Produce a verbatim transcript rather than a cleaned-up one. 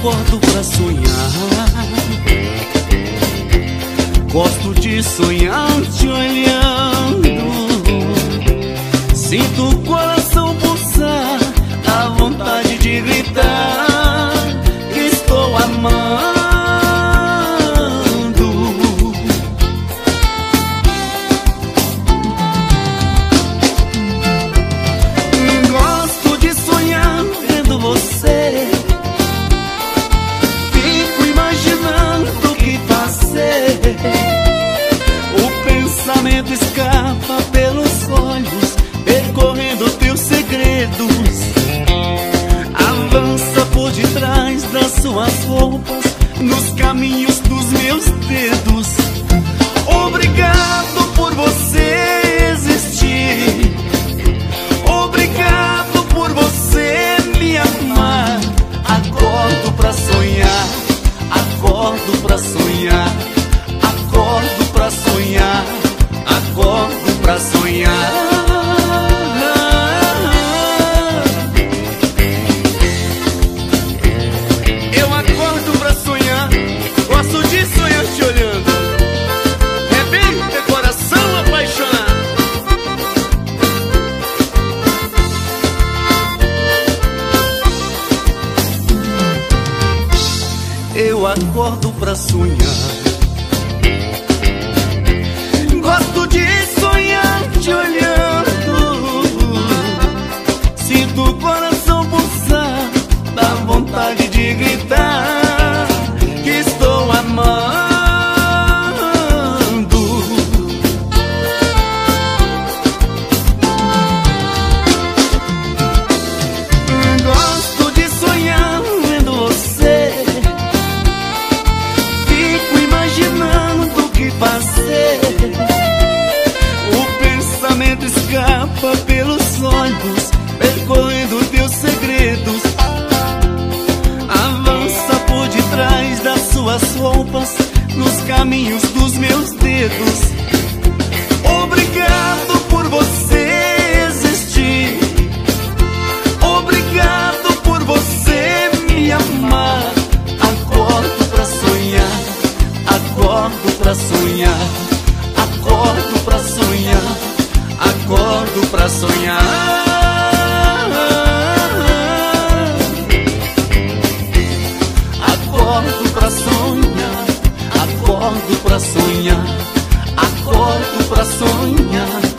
acordo pra sonhar. Gosto de sonhar te olhando. Sinto o coração pulsar, a vontade de gritar que estou amando. Gosto de sonhar vendo você. Fico imaginando o que fazer. O pensamento escapa pelos olhos, percorrendo teus segredos. Avança por detrás das suas roupas, nos caminhos dos meus dedos. Obrigado por você existir. Obrigado por você me amar. Acordo pra sonhar, acordo pra sonhar, acordo pra sonhar, acordo pra sonhar. Eu acordo pra sonhar, gosto de sonhar te olhando. É bem teu coração apaixonado. Eu acordo pra sonhar. Gosto de sonhar te olhando. Sinto o coração pulsar, dá vontade de gritar que estou amando. Gosto de sonhar vendo você. Fico imaginando o que fazer. O pensamento escapa pelos olhos, percorrendo teus segredos. Avança por detrás das suas roupas, nos caminhos dos meus dedos. Obrigado por você existir. Obrigado por você me amar. Acordo pra sonhar, acordo pra sonhar, acordo pra sonhar, acordo pra sonhar. Acordo pra sonhar, acordo pra sonhar, acordo pra sonhar.